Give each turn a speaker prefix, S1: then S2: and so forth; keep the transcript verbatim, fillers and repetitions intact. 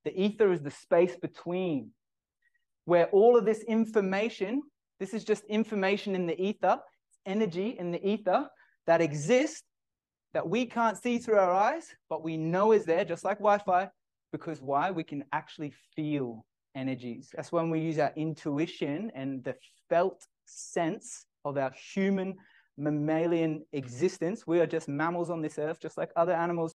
S1: The ether is the space between, where all of this information, this is just information in the ether, energy in the ether that exists, that we can't see through our eyes, but we know is there, just like Wi-Fi, because why? We can actually feel energies. That's when we use our intuition and the felt sense of our human mammalian existence. We are just mammals on this earth, just like other animals